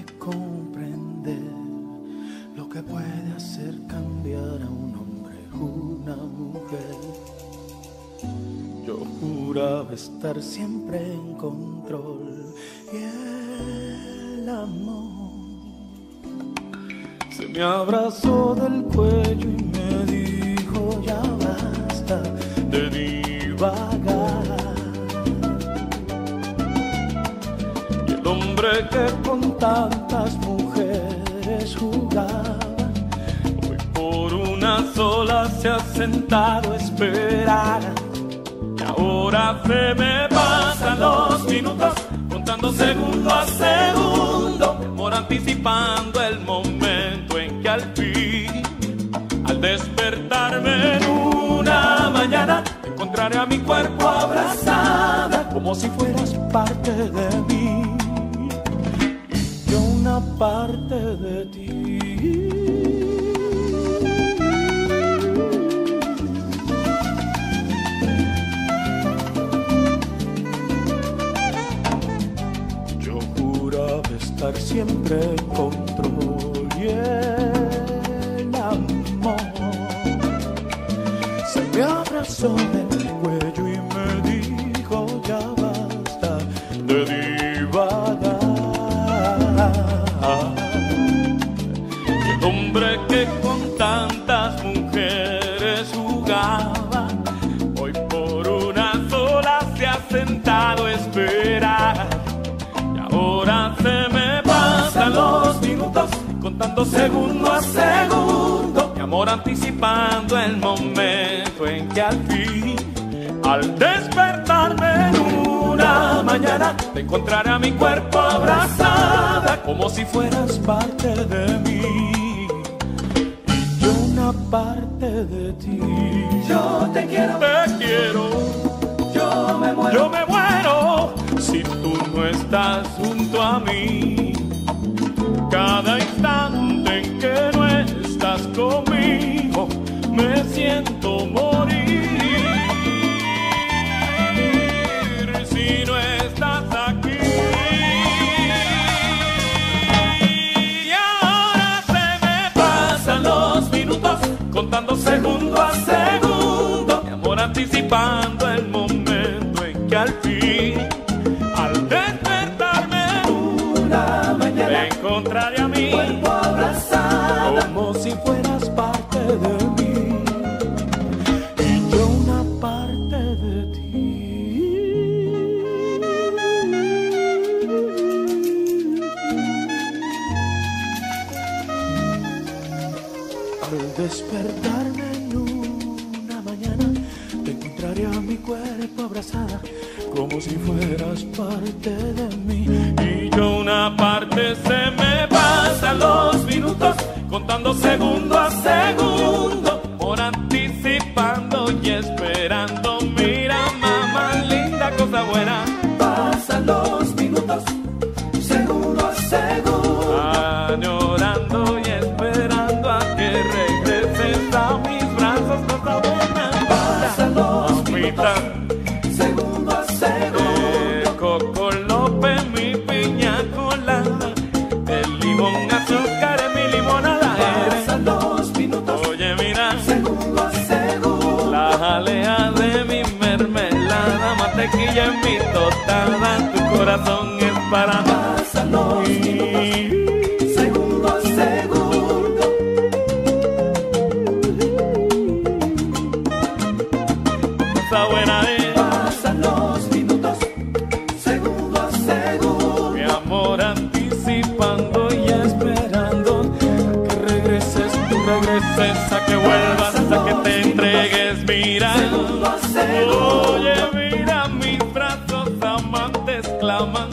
sabe comprender lo que puede hacer cambiar a un hombre, una mujer. Yo juraba estar siempre en control y el amor se me abrazó del cuello y me dijo ya basta de divagar. Y el hombre que con tantas mujeres jugaba, hoy por una sola se ha sentado a esperar. Y ahora se me pasan los minutos, contando segundo a segundo, mi amor anticipando el momento en que al fin, al despertarme en una mañana, encontraré a mi cuerpo abrazada, como si fueras parte de mí y yo una parte de ti. Estar siempre en control y el amor se me abrazó del cuello y me dijo ya basta de divagar. El hombre que con tantas mujeres jugaba, hoy por una sola se ha sentado a esperar. Ahora se me pasan los minutos, contando segundo a segundo, mi amor anticipando el momento en que al fin, al despertarme en una mañana, te encontraré a mi cuerpo abrazada, como si fueras parte de mí y yo una parte de ti. Yo te quiero, yo me muero, yo me muero si tú no estás junto a mí. Cada instante en que no estás conmigo me siento morir. Si no estás aquí, y ahora se me pasan los minutos, contando segundo a segundo, mi amor anticipando el momento en que al fin, al despertarme una mañana, me encontraré a mí cuerpo abrazada, como si fueras parte de mí y yo una parte de ti. Al despertarme en una mañana, te encontraré a mi cuerpo abrazada, como si fueras parte de mí y yo una parte. Se me pasan los minutos, contando segundo a segundo, por anticipando y esperando. Mira, mamá linda, cosa buena. pasan los minutos, segundo a segundo, Añorando y esperando a que regreses a mis brazos, cosa buena. pasan los Mamita, segundo a segundo, Coco López, mi piña colada, el limón azúcar en mi limonada eres. pasan los minutos, Oye, mira, segundo a segundo, la jalea de mi mermelada, mantequilla en mi tostada, tu corazón es para pasan los mí. segundo a segundo, Cosa buena es, pasan los minutos, segundo a segundo, mi amor anticipando y esperando que regreses, tú regreses, a que vuelvas, a que te entregues. Mira, segundo a segundo, oye, mira, mis brazos amantes claman